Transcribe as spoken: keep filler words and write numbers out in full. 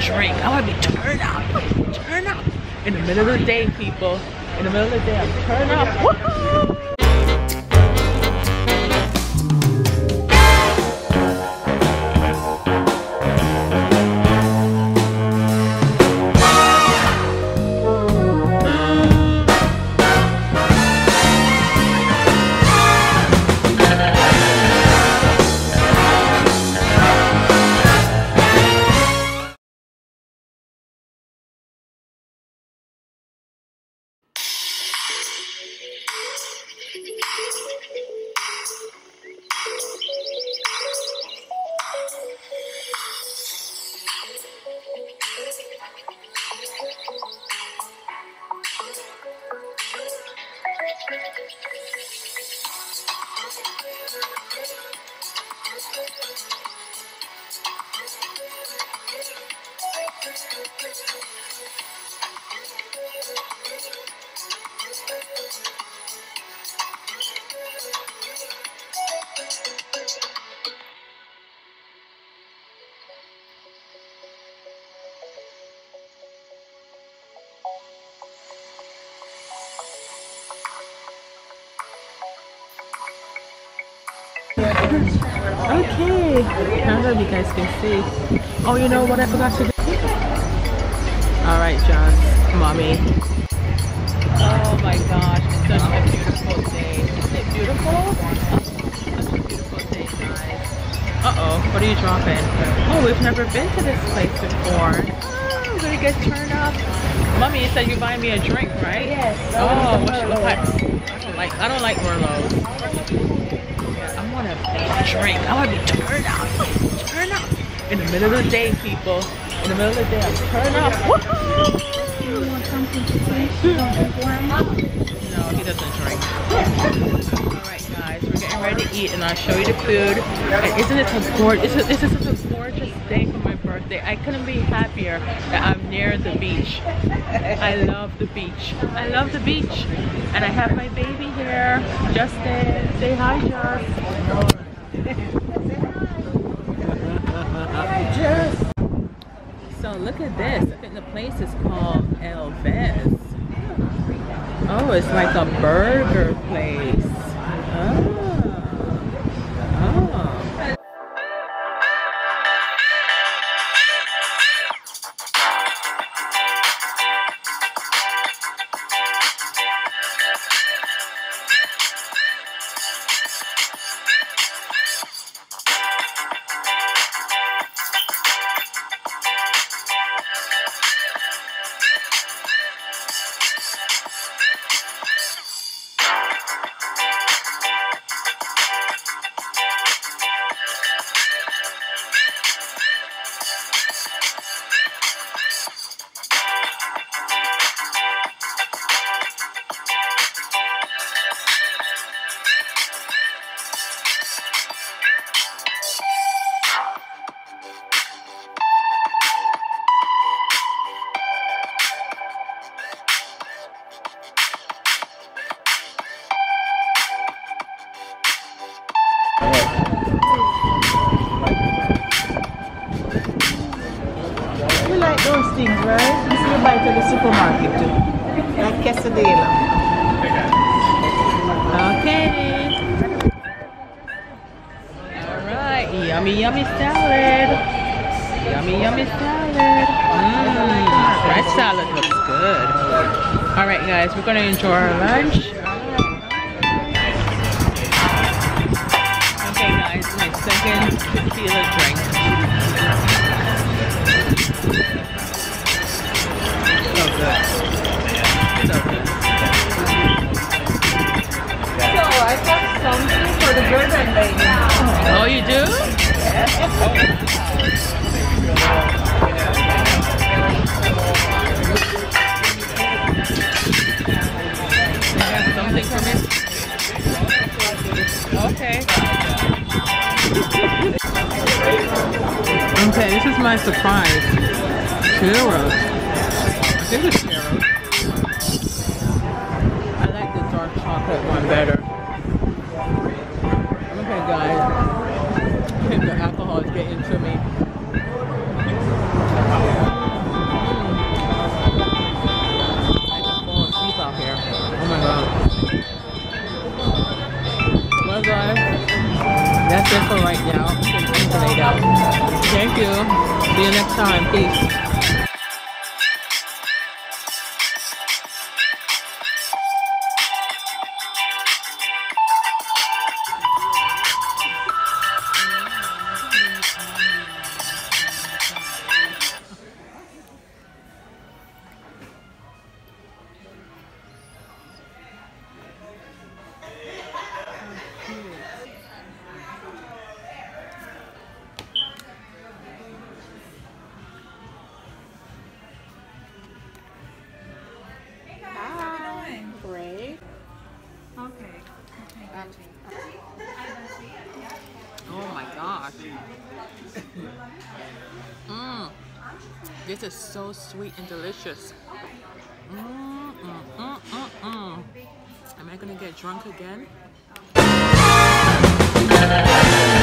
drink. I want to be turned up. Turn up. In the middle of the day, people. In the middle of the day, I'm turned up. Woohoo! Okay, I don't know if you guys can see. Oh, you know what I forgot to do? Alright, John, mommy. Oh my gosh, it's such a beautiful day. Isn't it beautiful? Such a beautiful day, guys. Uh-oh, what are you dropping? Oh, we've never been to this place before. Oh, I'm gonna get turned up. Mommy, you said you're buying me a drink, right? Yes. Oh, what should I don't like I don't like Merlot. I want to drink. I want to be turned up. Turn up. In the middle of the day, people. In the middle of the day, I'm turned up. Woohoo! You want something to drink? You don't drink wine? No, he doesn't drink. Alright, guys. We're getting ready to eat, and I'll show you the food. And isn't it a gorgeous? This is such a gorgeous day for my birthday. I couldn't be happier that I'm near the beach. I love the beach. I love the beach. And I have my baby here, Justin. Say hi, Just. So look at this. I think the place is called El Vez. Oh, it's like a burger place. Oh. Oh. You like those things, right? You see you buy it at the supermarket too. Like quesadilla. Okay. Alright, yummy yummy salad. Yummy yummy salad. Mmm, fresh salad looks good. Alright guys, we're gonna enjoy our lunch. Okay guys, my second tequila drink. So good. So good. So I got something for the burger lady. Oh, you do? You have something for me? Okay. Okay, this is my surprise. Churros. I think it's churros. I like the dark chocolate one better. Okay, guys. I think the alcohol is getting to me. you next time. Peace. Great. Okay. Oh my gosh. Mmm. This is so sweet and delicious. Mmm, mm, mm, mm, mm. Am I gonna get drunk again?